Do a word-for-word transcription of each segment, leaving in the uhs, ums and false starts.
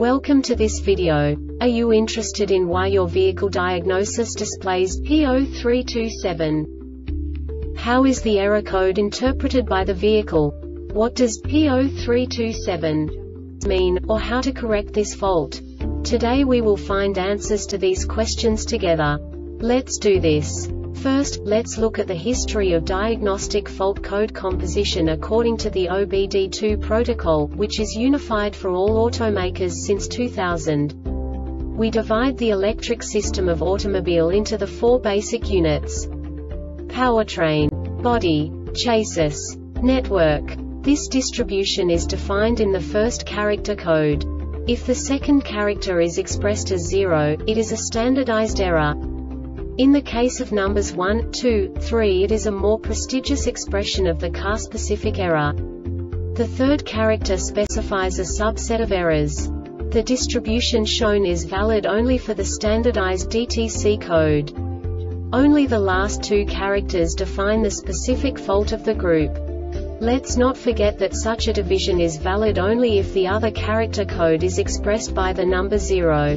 Welcome to this video. Are you interested in why your vehicle diagnosis displays P zero three two seven? How is the error code interpreted by the vehicle? What does P zero three two seven mean, or how to correct this fault? Today we will find answers to these questions together. Let's do this. First, let's look at the history of diagnostic fault code composition according to the O B D two protocol, which is unified for all automakers since two thousand. We divide the electric system of automobile into the four basic units: powertrain, body, chassis, network. This distribution is defined in the first character code. If the second character is expressed as zero, it is a standardized error. In the case of numbers one, two, three, it is a more prestigious expression of the car-specific error. The third character specifies a subset of errors. The distribution shown is valid only for the standardized D T C code. Only the last two characters define the specific fault of the group. Let's not forget that such a division is valid only if the other character code is expressed by the number zero.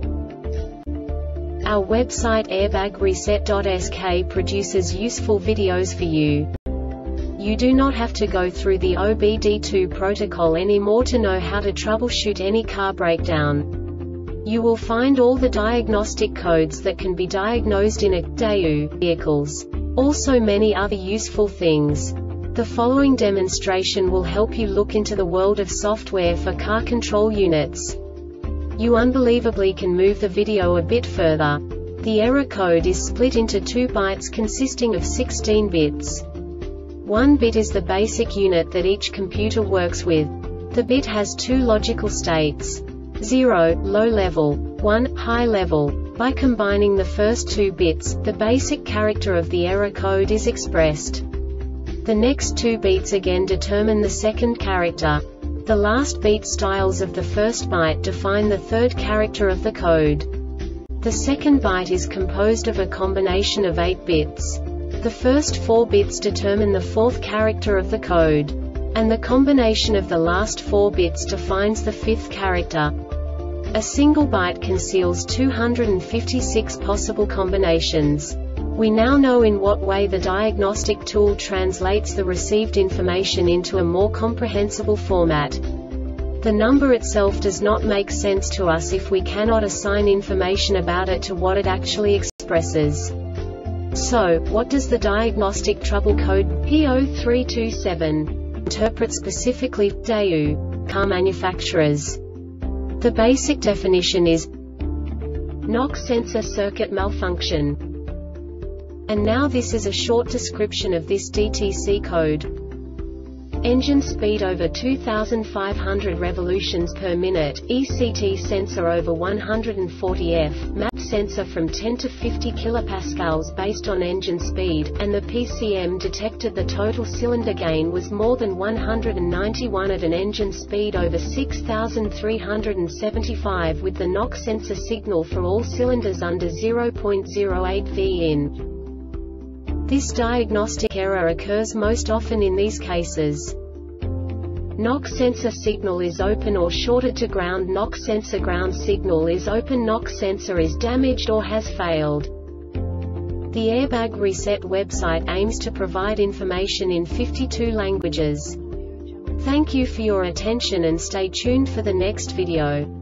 Our website airbag reset dot S K produces useful videos for you. You do not have to go through the O B D two protocol anymore to know how to troubleshoot any car breakdown. You will find all the diagnostic codes that can be diagnosed in a D A U vehicles. Also many other useful things. The following demonstration will help you look into the world of software for car control units. You unbelievably can move the video a bit further. The error code is split into two bytes consisting of sixteen bits. One bit is the basic unit that each computer works with. The bit has two logical states: zero, low level, one, high level. By combining the first two bits, the basic character of the error code is expressed. The next two bits again determine the second character. The last beat styles of the first byte define the third character of the code. The second byte is composed of a combination of eight bits. The first four bits determine the fourth character of the code. And the combination of the last four bits defines the fifth character. A single byte conceals two hundred fifty-six possible combinations. We now know in what way the diagnostic tool translates the received information into a more comprehensible format. The number itself does not make sense to us if we cannot assign information about it to what it actually expresses. So, what does the diagnostic trouble code P zero three two seven interpret specifically for D A U car manufacturers? The basic definition is knock sensor circuit malfunction. And now this is a short description of this D T C code. Engine speed over two thousand five hundred revolutions per minute, E C T sensor over one hundred forty F, map sensor from ten to fifty kilopascals based on engine speed, and the P C M detected the total cylinder gain was more than one hundred ninety-one at an engine speed over six thousand three hundred seventy-five with the knock sensor signal for all cylinders under zero point zero eight volts in. This diagnostic error occurs most often in these cases: knock sensor signal is open or shorted to ground, knock sensor ground signal is open, knock sensor is damaged or has failed. The Airbag Reset website aims to provide information in fifty-two languages. Thank you for your attention and stay tuned for the next video.